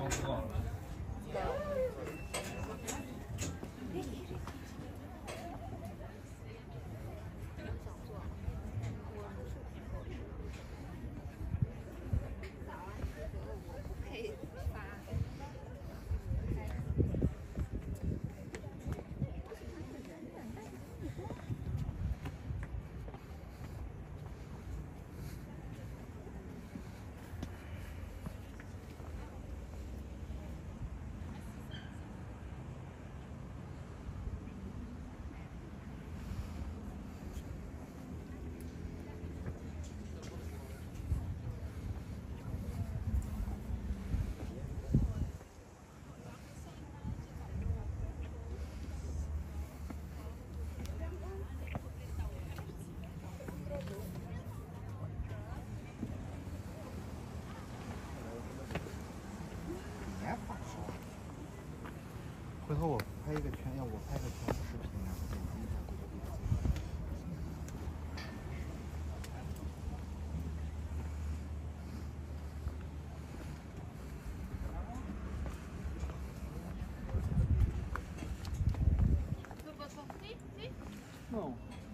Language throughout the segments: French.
回头我拍一个圈，要我拍个全视频，然后点击一下这个地方。Non.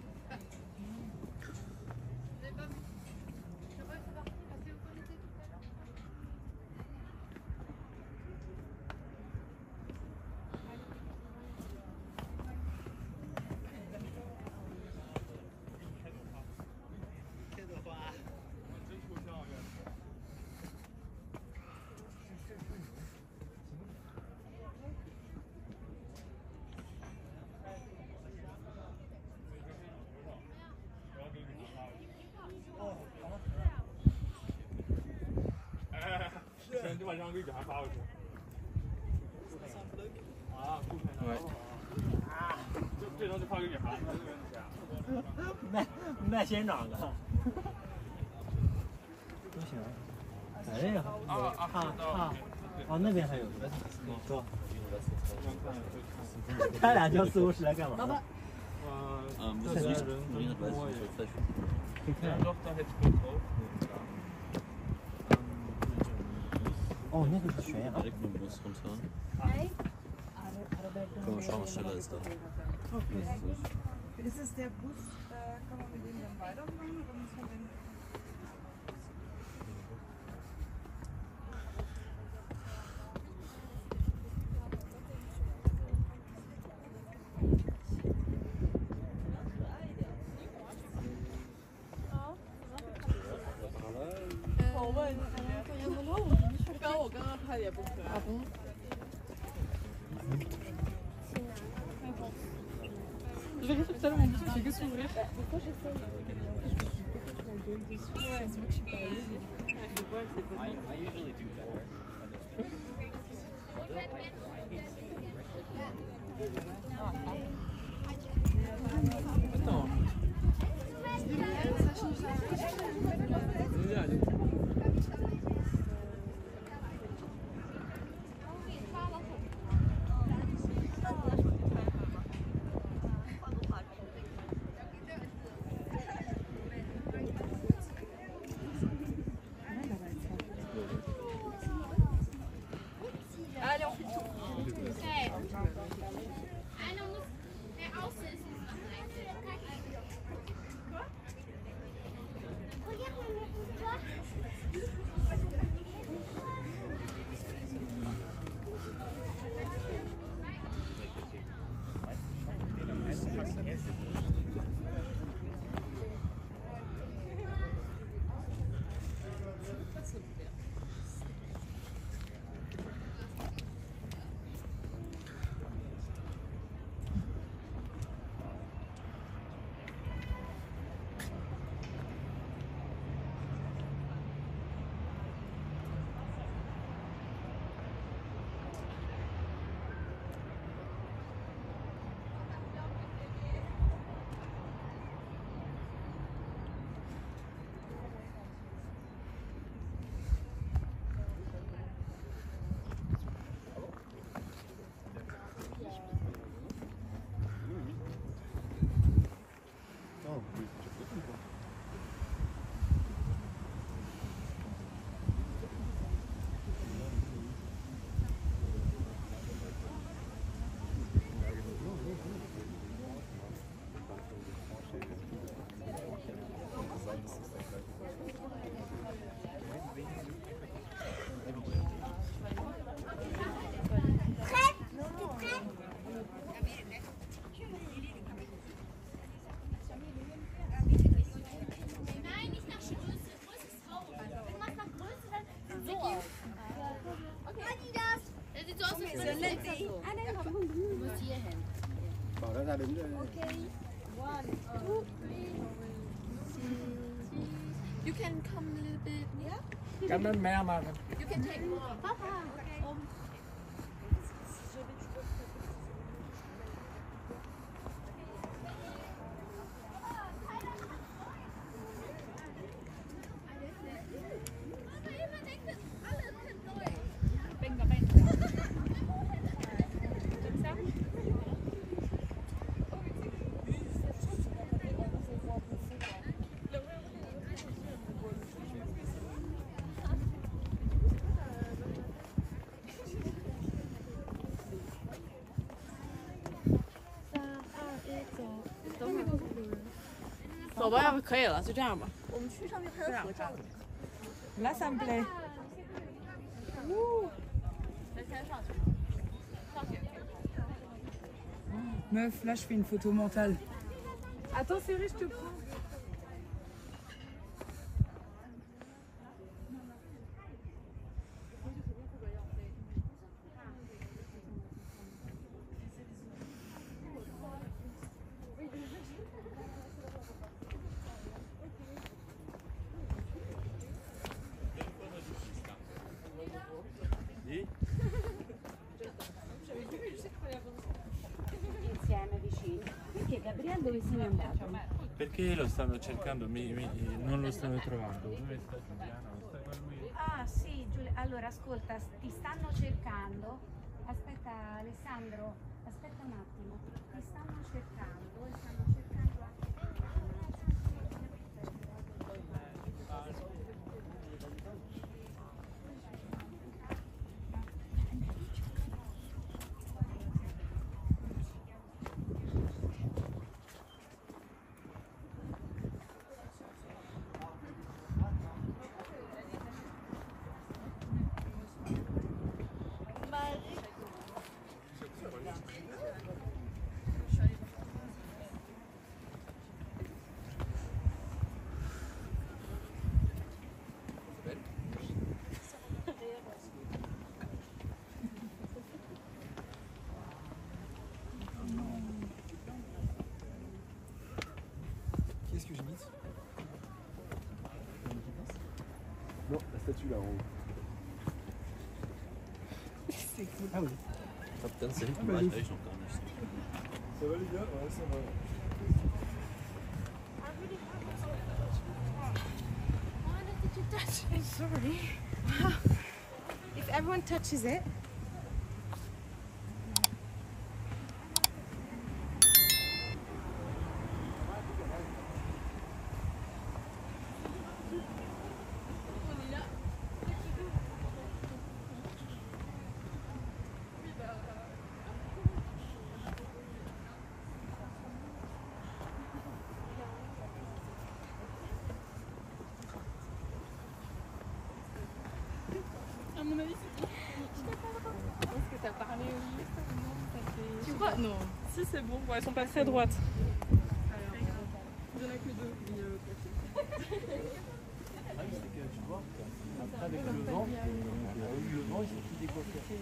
Je vais enlever, je vais pas aussi. Ah, Ouais. 这东西发给女孩子卖仙长的。不行。哎呀，啊，那边还有。走。他俩叫四五十来干嘛？ 这些人多耶。 哦，那个是悬崖。 Avec mon boss comme ça. Komm, schau mal, schneller ist da. Ist es der Bus, kann man mit dem dann weiterfahren oder muss man den... Je vérifie tout à l'heure, mon bouton fait que s'ouvrir. Pourquoi j'essaie Ouais, c'est vrai que je suis pas allée. I usually do better. Attends. Bảo nó ra đứng đây. You can come a little bit. Yeah. Cảm ơn mẹ mà. You can take more. Papa. 走吧，要不可以了，就这样吧。 我们去上面拍个合照。 Là, ça me plaît. Meuf, là, je fais une photo mentale. Attends, c'est vrai, je te prends. Insieme vicini. Perché Gabriele dove se n'è andato? Perché lo stanno cercando, non lo stanno trovando. Dove sta Giuliana? Sta con lui? Ah sì, Giulia. Allora ascolta, ti stanno cercando. Aspetta Alessandro, aspetta un attimo. Ti stanno cercando e stanno cercando anche Qu'est-ce que j'ai mis? Non, la statue là en haut. C'est cool. Ah oui. Ah putain, c'est vrai que moi, je suis encore en acheté. Ça va les gars? Ouais, ça va. Sorry. If everyone touches it. À mon avis, c'est bon. Je pense que t'as parlé au lieu. Tu crois? Non. Si, c'est bon. Bon, elles sont pas très droites. Il y en a que deux. Ah oui, c'est que tu vois, après avec le vent, il suffit des coiffures.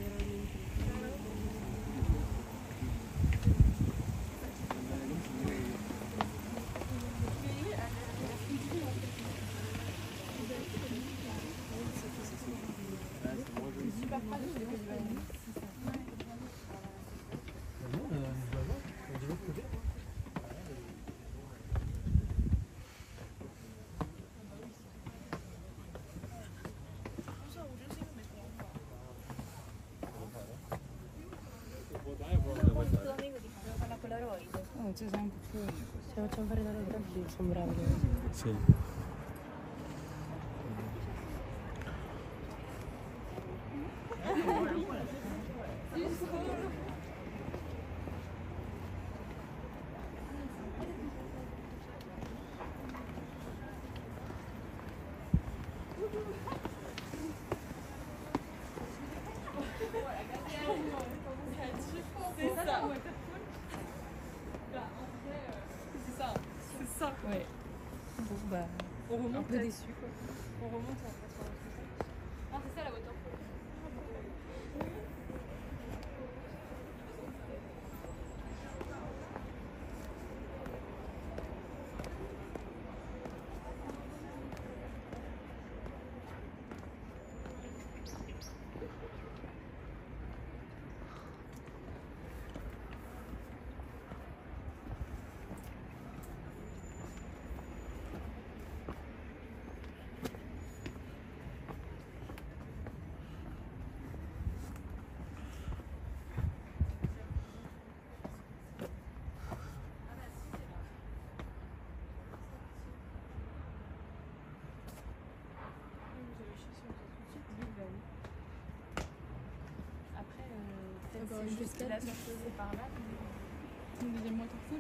Oh, c'è un po' più. Se facciamo fare dalle orecchie, sono bravi. Sì. Ouais. Bon, bah, On remonte. un peu déçu quoi. On remonte et après ça. Ah, c'est ça la voiture. avoir une cascade. La surprise est par là. Une deuxième waterfall.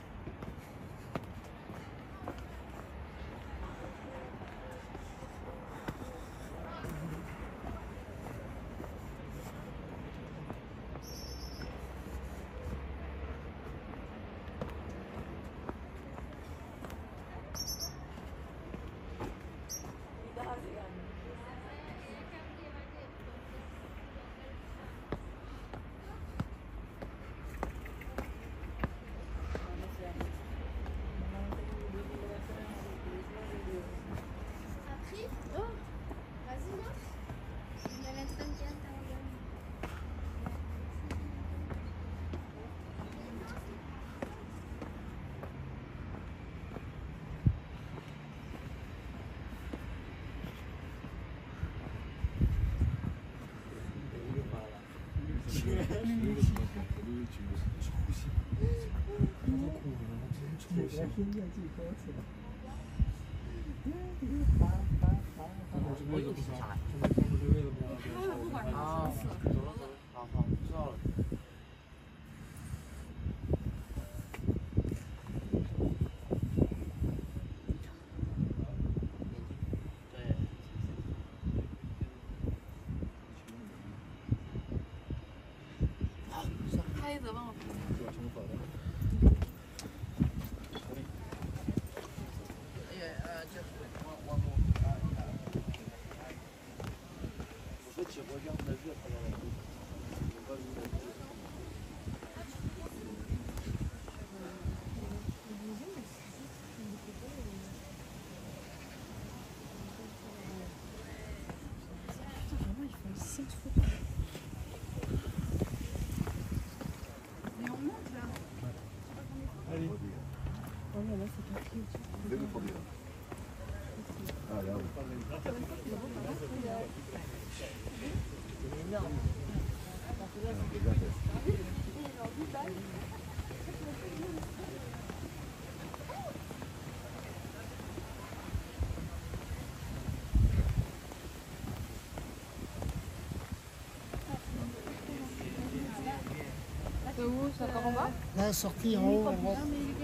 Où? C'est encore en bas? Là, sortie en haut, à droite.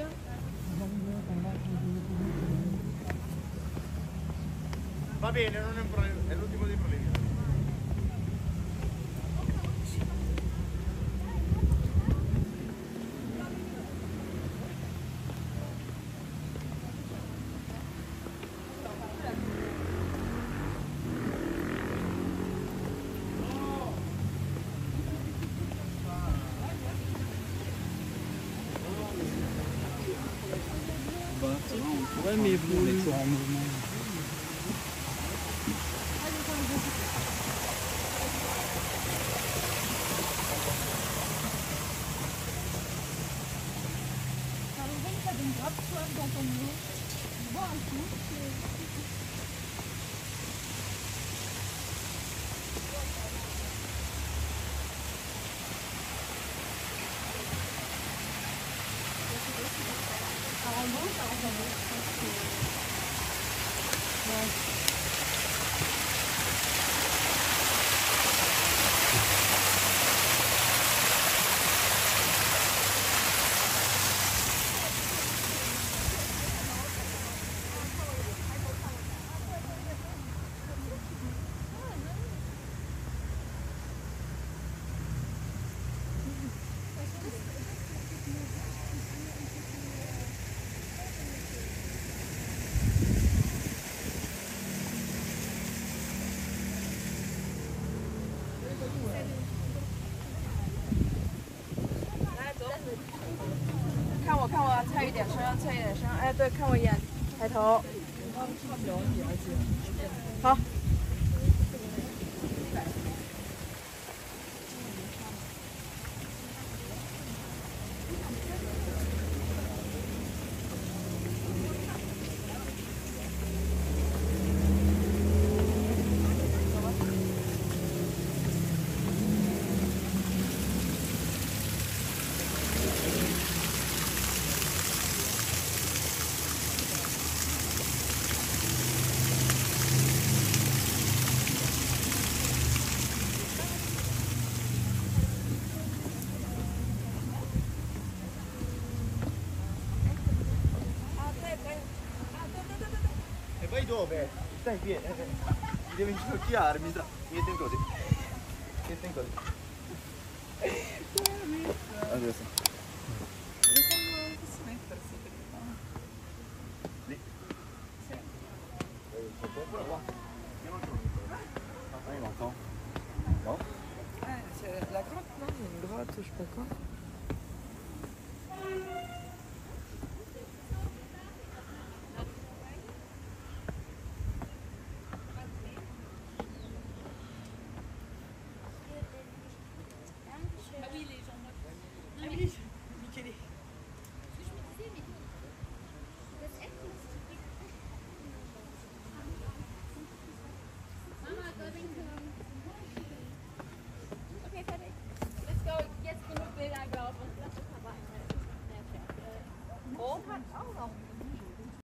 Va bene, non è un problema, è l'ultimo dei problemi. Ouais, mais vous êtes toujours en mouvement. Ça donne grave soif dans ton eau. On boit un coup. Ça rend bon, ça rend pas bon.看我，菜一点声，菜一点声。哎，对，看我一眼，抬头。好。 dove? Stai pieno, mi devi inginocchiare, mi metti così. Metti così. Adesso. Come posso mettersi prima? Lì. Sì. Io non ce l'ho. Ah, io non so. No? C'est la grotte, non? Il y a une grotte, je sais pas quoi.